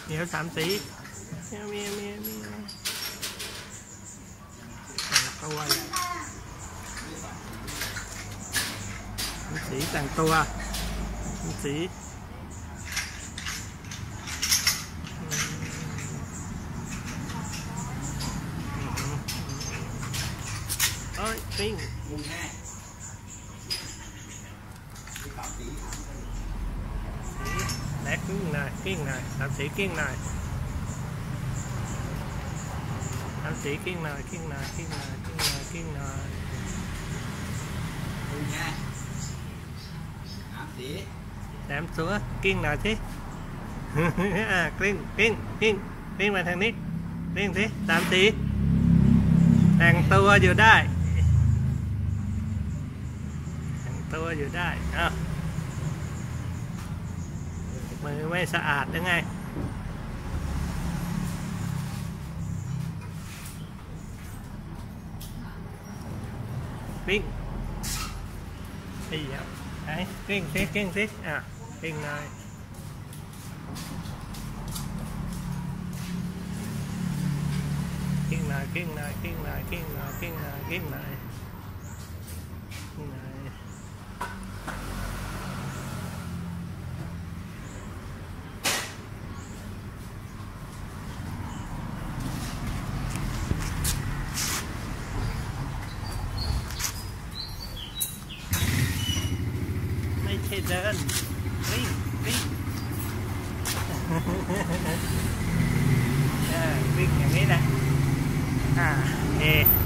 เหนียว3 สีเมียตัวสีแต่งตัวสีเอ้ยปิ้งแลกกิ้งหน่อย3 สีกิ้งหน่อย3 สีกิ้งหน่อย3 สีแถมตัวกิ้งหน่อยสิกิ้งมาทางนี้กิ้งสิ3 สีแต่งตัวอยู่ได้อ้าวมือไม่สะอาดยังไงปิ้งไอ้เหี้ยไอ้กิ้งสิอ่ะปิ้งหน่อยกิ้งหน่อยไม่ใช่เดินวิ่งวิ่งอย่างนี้แหละเอ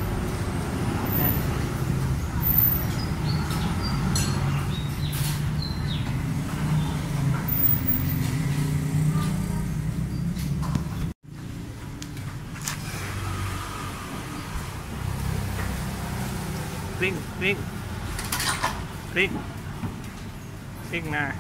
วิ่งมา